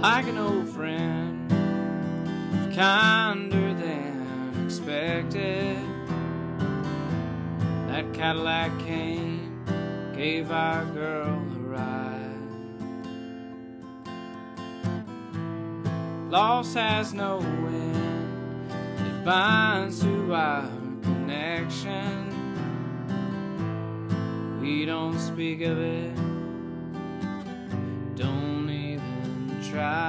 like an old friend, kinder than expected. That Cadillac came, gave our girl a ride. Loss has no end, it binds to our connection. We don't speak of it, don't even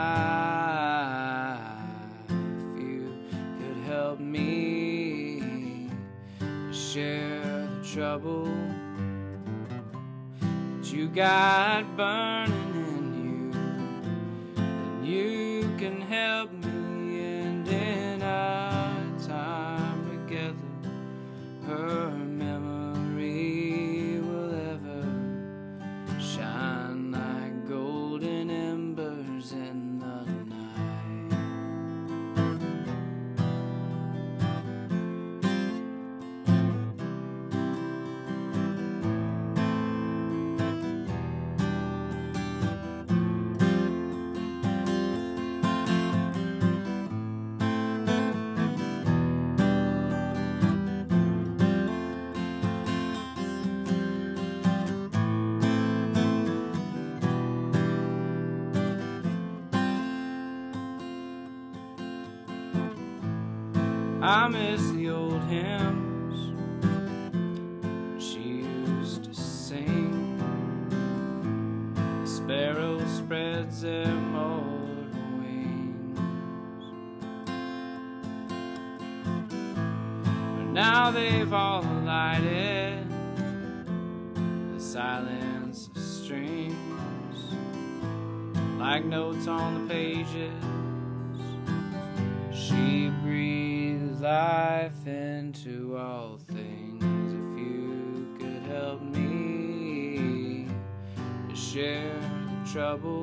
try. If you could help me share the trouble that you got burning in you, then you can help me end in our time together. Her memory will ever shine like golden embers in the night. I miss the old hymns she used to sing. The sparrow spreads their mortal wings, but now they've all alighted. The silence of streams, like notes on the pages. She breathes life into all things. If you could help me to share the trouble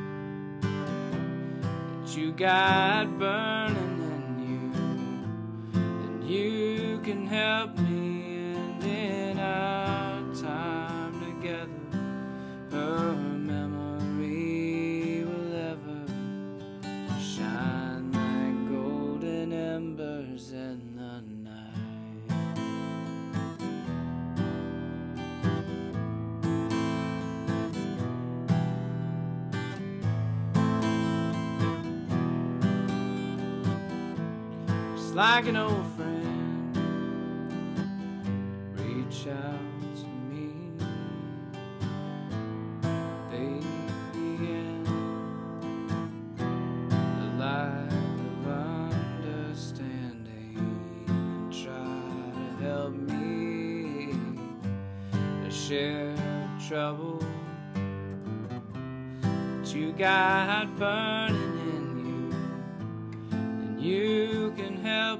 that you got burning in you, then you can help me end in our time together. Her memory will ever shine like golden embers in the night. Just like an old friend, reach out to me, baby, in the light of understanding, and try to help me to share the trouble that you got burning in you, and you can help